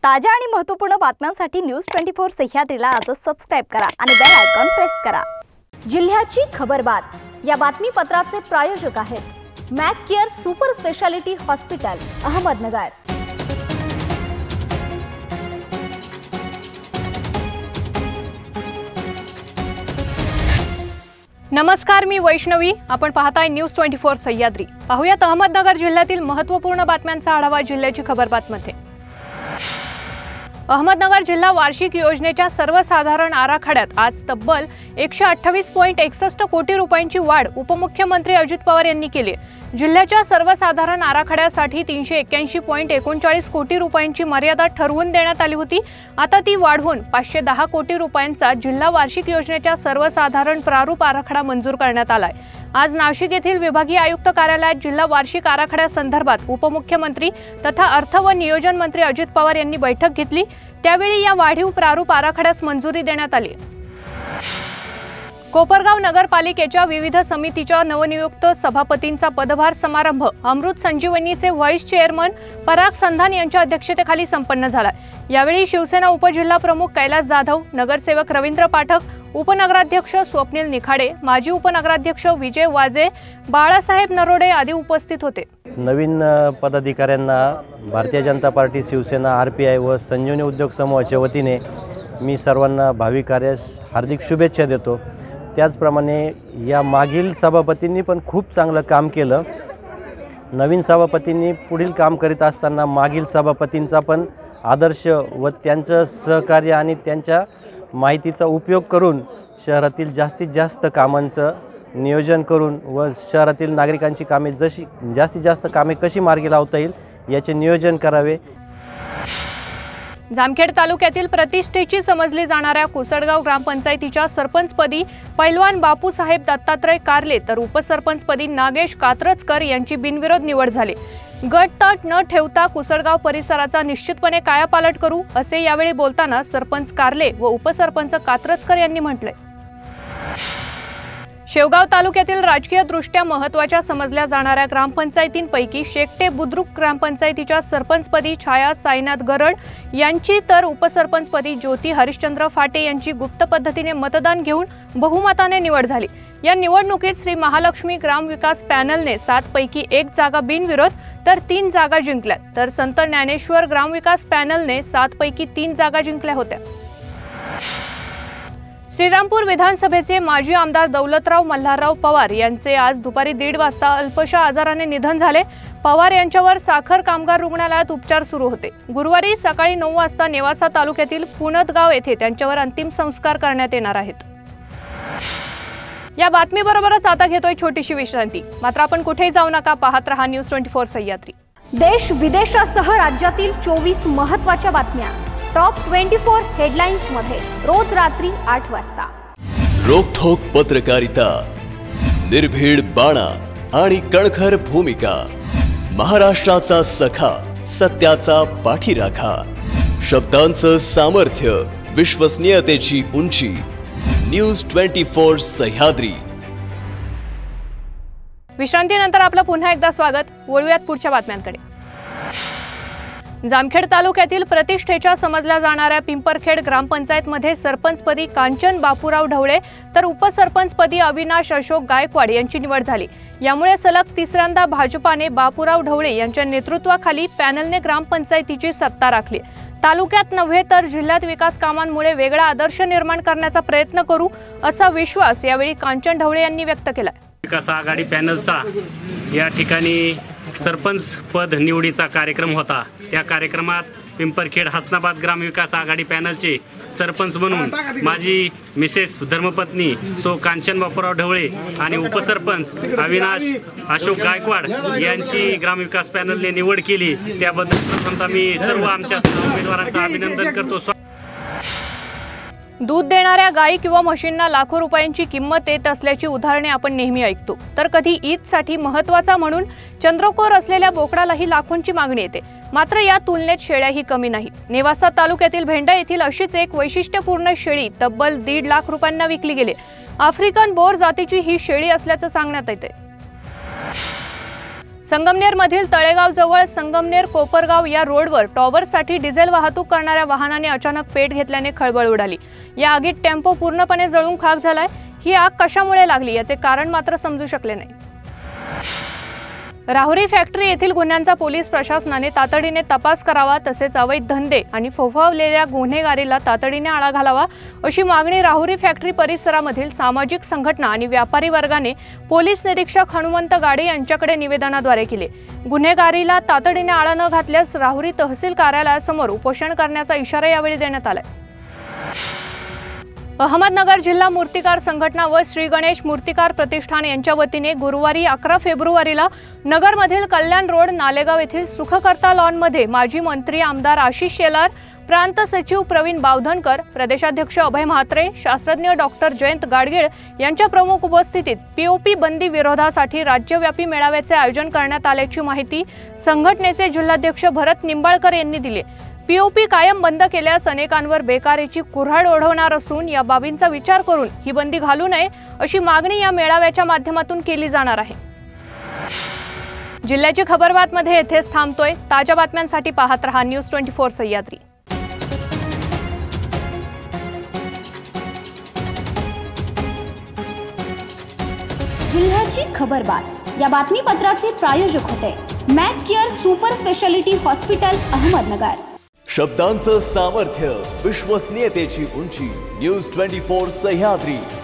ताज्या आणि महत्त्वपूर्ण बातम्यांसाठी न्यूज 24 सह्याद्रीला आजच सबस्क्राइब करा आणि बेल आयकॉन प्रेस करा। जिल्ह्याची खबरबात या बातमीपत्राचे प्रायोजक आहेत Mac Care super speciality hospital Ahmednagar. नमस्कार, मी वैष्णवी। आपण पाहताय न्यूज 24 सह्याद्री। पाहूयात अहमदनगर जिल्ह्यातील महत्त्वपूर्ण बातम्यांचा आढावा जिल्ह्याची खबरबातमध्ये। अहमदनगर जिल्हा वार्षिक योजनेच्या सर्वसाधारण आराखड्यात आज तब्बल 128.61 कोटी रुपयांची वाढ उपमुख्यमंत्री अजित पवार यांनी केली। जिल्ह्याच्या सर्वसाधारण आराखड्यासाठी 381.39 कोटी रुपयांची मर्यादा ठरवून देण्यात आली होती। आता ती वाढवून 510 कोटी रुपयांचा जिल्हा वार्षिक योजनेच्या सर्वसाधारण प्रारूप आराखडा मंजूर करण्यात आलाय। आज नाशिक येथील विभागीय आयुक्त कार्यालयात जिल्हा वार्षिक आराखड्यासंदर्भात उपमुख्यमंत्री तथा अर्थ व नियोजन मंत्री अजित पवार यांनी बैठक घेतली। त्यावेळी या वाढीव प्रारूप आराखड्यास मंजुरी देण्यात आली। कोपरगाव नगरपालिकेच्या विविध समितीच्या नवनियुक्त सभापतींचा पदभार समारंभ अमृत संजीवनीचे व्हाईस चेअरमन पराग संधान यांच्या अध्यक्षतेखाली संपन्न झाला। यावेळी शिवसेना उपजिल्हा प्रमुख कैलास जाधव, नगरसेवक रवींद्र पाठक, उपनगराध्यक्ष स्वप्नील निखाडे, माजी उपनगराध्यक्ष विजय वाजे, बाळासाहेब नरोडे आदी उपस्थित होते। नवीन पदाधिकाऱ्यांना भारतीय जनता पार्टी, शिवसेना, RPI व संजीवनी उद्योग समूहाच्या वतीने मी सर्वांना भावी कार्यास हार्दिक शुभेच्छा देतो। त्याचप्रमाणे या मागील सभापतींनी पण खूप चांगलं काम केलं। नवीन सभापतींनी पुढील काम करीत असताना मागील सभापतींचा पण आदर्श व त्यांचं सहकार्य आणि त्यांच्या माहितीचा उपयोग करून शहरातील जास्तीत जास्त कामांचं नियोजन करून व शहरातील नागरिकांची कामे जास्तीत जास्त कामे कशी मार्गी लावता येईल याचे नियोजन करावे। जामखेड तालुक्यातील प्रतिष्ठेची समजली जाणाऱ्या कुसडगाव ग्रामपंचायतीच्या सरपंचपदी पैलवान बापूसाहेब दत्तात्रय कारले तर उपसरपंचपदी नागेश कात्रजकर यांची बिनविरोध निवड झाली। गटतट न ठेवता कुसडगाव परिसराचा निश्चितपणे कायापालट करू असे यावेळी बोलताना सरपंच कारले व उपसरपंच कात्रजकर यांनी म्हटले। शेवगाव तालुक्यातील राजकीय दृष्ट्या महत्त्वाच्या समजल्या जाणाऱ्या ग्रामपंचायतींपैकी शेकटे बुद्रुक ग्रामपंचायतीच्या सरपंचपदी छाया साईनाथ गरड यांची तर उपसरपंचपदी ज्योती हरिश्चंद्र फाटे यांची गुप्त पद्धतीने मतदान घेऊन बहुमताने निवड झाली। या निवडणुकीत श्री महालक्ष्मी ग्राम विकास पॅनलने 7 पैकी 1 जागा बिनविरोध तर 3 जागा जिंकल्या, तर संत ज्ञानेश्वर ग्राम विकास पॅनलने 7 पैकी 3 जागा जिंकल्या होत्या। श्रीरामपूर विधानसभेचे माजी आमदार दौलतराव मल्हारराव पवार यांचे आज दुपारी 1:30 वाजता अल्पशा आजाराने निधन झाले। पवार यांच्यावर साखर कामगार रुग्णालयात उपचार सुरू होते। गुरुवारी सकाळी 9 वाजता नेवासा तालुक्यातील पुनतगाव येथे त्यांच्यावर अंतिम संस्कार करण्यात येणार आहेत। या बातमीबरोबरच आता घेतोय छोटीशी विश्रांती। मात्र आपण कुठेही जाऊ नका, पाहत रहा न्यूज 24 सह्याद्री। देश विदेशासह राज्यातील 24 महत्त्वाच्या बातम्या टॉप 24 हेडलाइन्स मध्ये रोज रात्री 8 वाजता। रोखोक पत्रकारिता, निर्भीड बाणा आणि कणखर भूमिका, महाराष्ट्राचा सखा, सत्याचा पाठीराखा, शब्दांचं सामर्थ्य, विश्वसनीयतेची उंची, न्यूज 24 सह्याद्री। विश्रांतीनंतर आपलं पुन्हा एकदा स्वागत। वळूयात पुढच्या बातम्यांकडे। जामखेड तालुक्यातील प्रतिष्ठेच्या समजल्या जाणाऱ्या पिंपरखेड ग्रामपंचायतमध्ये सरपंचपदी कांचन बापूराव ढवळे तर उपसरपंचपदी अविनाश अशोक गायकवाड यांची निवड झाली। यामुळे सलग तिसऱ्यांदा भाजपाने बापूराव ढवळे यांच्या नेतृत्वाखाली पॅनलने ग्रामपंचायतीची सत्ता राखली। तालुक्यात नव्हे तर जिल्ह्यात विकास कामांमुळे वेगळा आदर्श निर्माण करण्याचा प्रयत्न करू असा विश्वास यावेळी कांचन ढवळे यांनी व्यक्त केला। विकास आघाडी पॅनलचा या ठिकाणी सरपंच पद निवडीचा कार्यक्रम होता। त्या कार्यक्रमात पिंपरखेड हसनाबाद ग्राम विकास आघाडी पॅनलचे सरपंच म्हणून माझी मिसेस धर्मपत्नी सो कांचन बापूराव ढवळे आणि उपसरपंच अविनाश अशोक गायकवाड यांची ग्राम विकास पॅनलने निवड केली। त्याबद्दल प्रथमतः मी सर्व आमच्या उमेदवारांचं अभिनंदन करतो। दूध देणाऱ्या गायी किंवा म्हशींना लाखो रुपयांची किंमत येत असल्याची उदाहरणे आपण नेहमी ऐकतो, तर कधी ईदसाठी महत्त्वाचा म्हणून चंद्रकोर असलेल्या बोकडालाही लाखोंची मागणी येते। मात्र या तुलनेत शेळ्याही कमी नाही। नेवासा तालुक्यातील भेंडा येथील अशीच एक वैशिष्ट्यपूर्ण शेळी तब्बल 1.5 लाख रुपयांना विकली गेली। आफ्रिकन बोर जातीची ही शेळी असल्याचं सांगण्यात येते। संगमनेरमधील तळेगावजवळ संगमनेर कोपरगाव या रोडवर टॉवरसाठी डिझेल वाहतूक करणाऱ्या वाहनाने अचानक पेट घेतल्याने खळबळ उडाली। या आगीत टेम्पो पूर्णपणे जळून खाक झालाय। ही आग कशामुळे लागली याचे कारण मात्र समजू शकले नाही। राहुरी फॅक्टरी येथील गुन्ह्यांचा पोलीस प्रशासनाने तातडीने तपास करावा, तसेच अवैध धंदे आणि फोफावलेल्या गुन्हेगारीला तातडीने आळा घालावा अशी मागणी राहुरी फॅक्टरी परिसरामधील सामाजिक संघटना आणि व्यापारी वर्गाने पोलीस निरीक्षक हनुमंत गाडे यांच्याकडे निवेदनाद्वारे केली। गुन्हेगारीला तातडीने आळा न घातल्यास राहुरी तहसील कार्यालयासमोर उपोषण करण्याचा इशारा यावेळी देण्यात आला। अहमदनगर जिल्हा मूर्तिकार संघटना व श्री गणेश मूर्तिकार प्रतिष्ठान यांच्या वतीने गुरुवारी 11 फेब्रुवारीला नगरमधील कल्याण रोड नालेगाव येथील सुखकर्ता लॉनमध्ये माजी मंत्री आमदार आशिष शेलार, प्रांत सचिव प्रवीण बावधनकर, प्रदेशाध्यक्ष अभय म्हात्रे, शास्त्रज्ञ डॉक्टर जयंत गाडगीळ यांच्या प्रमुख उपस्थितीत पीओपी बंदी विरोधासाठी राज्यव्यापी मेळाव्याचे आयोजन करण्यात आल्याची माहिती संघटनेचे जिल्हाध्यक्ष भरत निंबाळकर यांनी दिली। पीओपी कायम बंद केल्यास अनेकांवर बेकारीची कुऱ्हाड ओढवणार असून या बाबींचा विचार करून ही बंदी घालू नये अशी मागणी या मेळाव्याच्या माध्यमातून केली जाणार आहे। जिल्ह्याची खबरबातमध्ये येथेच थांबतोय। ताज्या बातम्यांसाठी पाहत रहा न्यूज 24 सह्याद्री। जिल्ह्याची खबरबात या बातमीपत्राचे प्रायोजक होते Mac Care super speciality hospital Ahmednagar. शब्दांचं सामर्थ्य, विश्वसनीयतेची उंची, न्यूज 24 सह्याद्री।